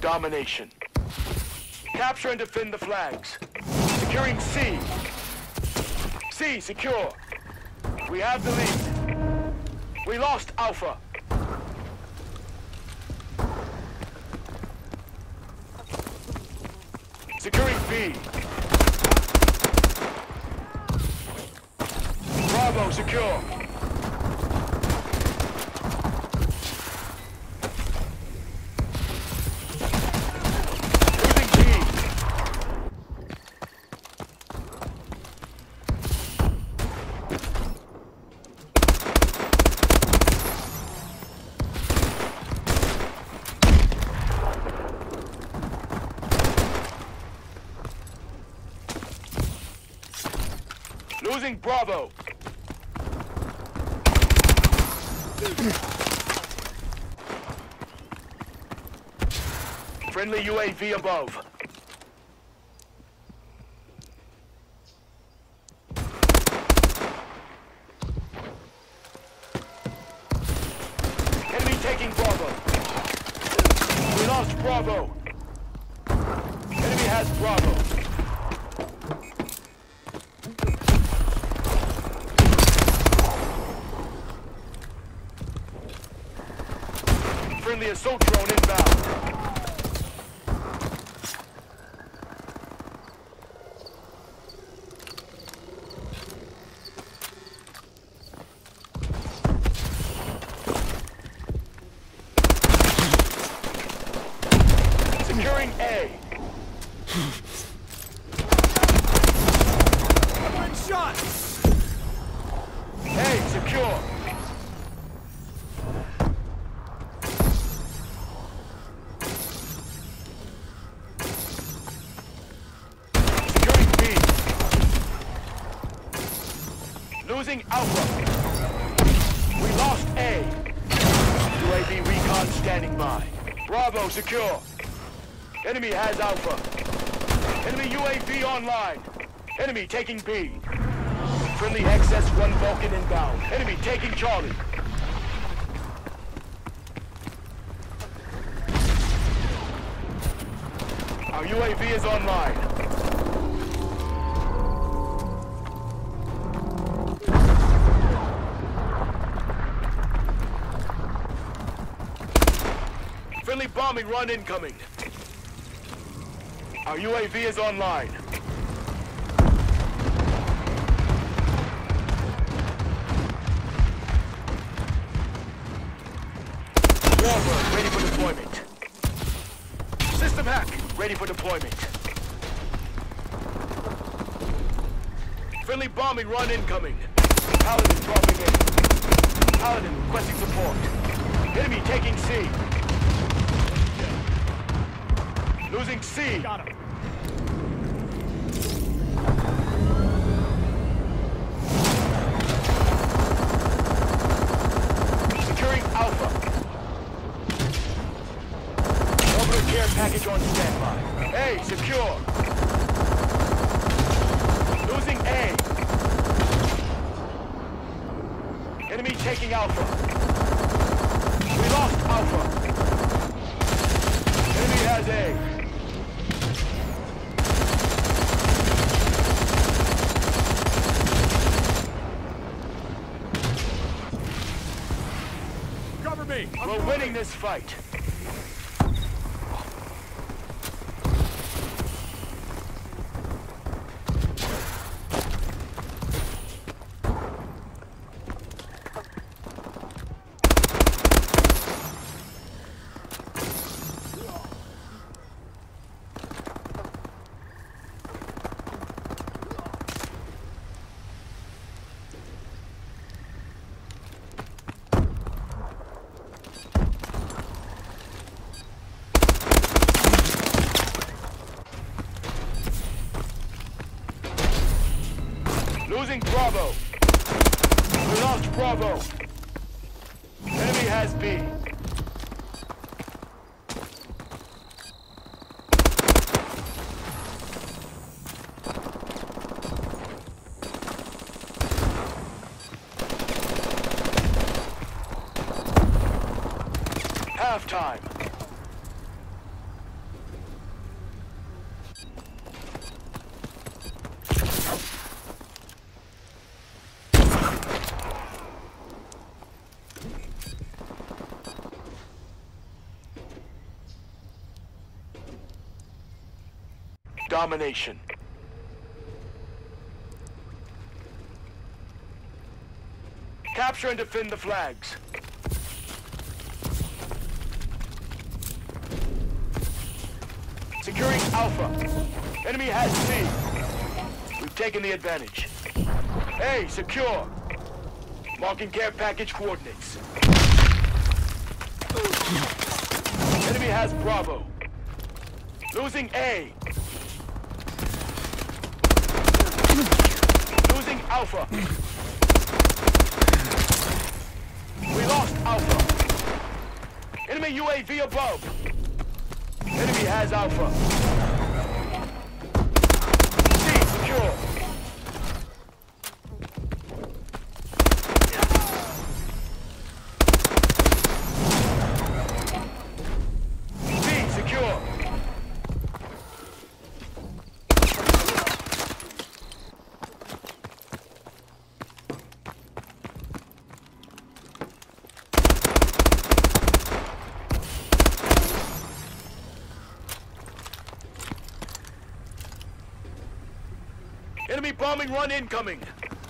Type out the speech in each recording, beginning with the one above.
domination. Capture and defend the flags. Securing C. C, secure. We have the lead. We lost Alpha. Securing B. Bravo, secure. Losing B. Losing Bravo. Friendly UAV above. Enemy taking Bravo. We lost Bravo. Enemy has Bravo. Friendly assault drone inbound. Securing A. One shot! A, secure. Securing B. Losing Alpha. We lost A. UAV recon standing by. Bravo, secure. Enemy has Alpha. Enemy UAV online. Enemy taking B. Friendly XS-1 Vulcan inbound. Enemy taking Charlie. Our UAV is online. Friendly bombing run incoming. Our UAV is online. Warbird ready for deployment. System hack ready for deployment. Friendly bombing run incoming. Paladin dropping in. Paladin requesting support. Enemy taking C. Losing C. Got him. Securing Alpha. Orbital care package on standby. A, secure. Losing A. Enemy taking Alpha. We lost Alpha. Enemy has A. Cover me! We're winning this fight. Losing Bravo. We lost Bravo. Enemy has B. Halftime. domination. Capture and defend the flags. Securing Alpha. Enemy has C. We've taken the advantage. A, secure. Marking care package coordinates. Enemy has Bravo. Losing A. Losing Alpha. We lost Alpha. Enemy UAV above. Enemy has Alpha. C secure. C secure. Enemy bombing run incoming.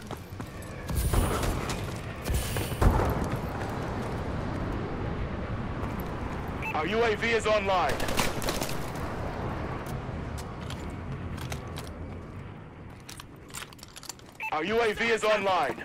Our UAV is online. Our UAV is online.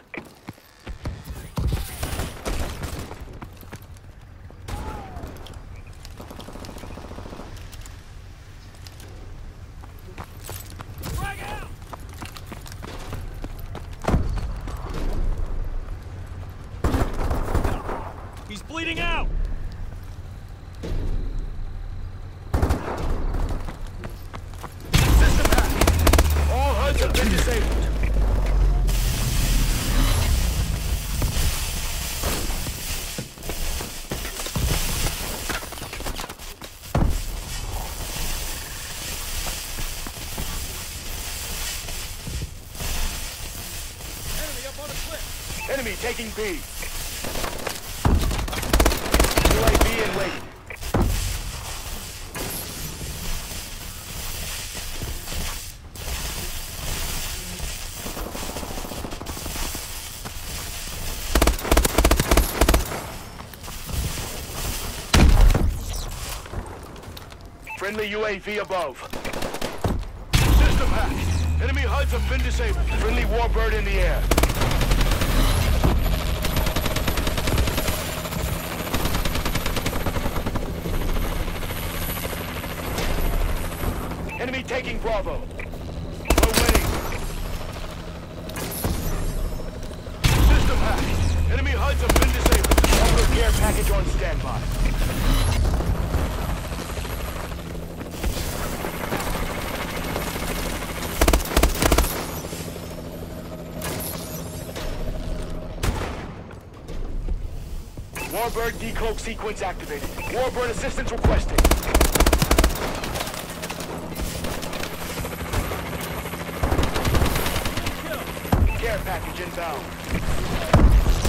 He's bleeding out! System hacked. All HUDs have been disabled. Enemy up on a cliff! Enemy taking B. UAV in waiting. Friendly UAV above. System hacked. Enemy HUDs have been disabled. Friendly Warbird in the air. Enemy taking Bravo. We're winning. System hacked. Enemy HUDs have been disabled. Orbital care package on standby. Warbird decloak sequence activated. Warbird assistance requested. Care package inbound.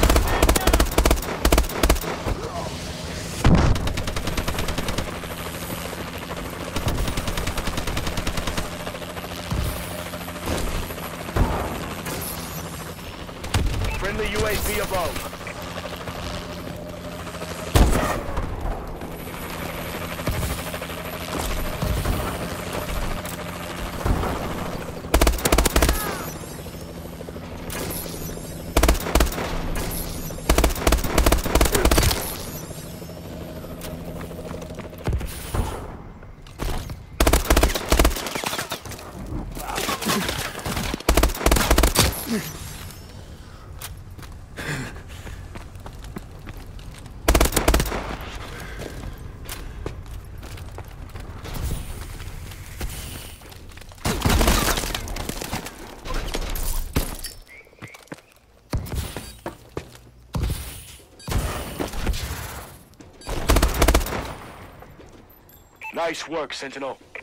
Friendly UAV above. Nice work, Sentinel.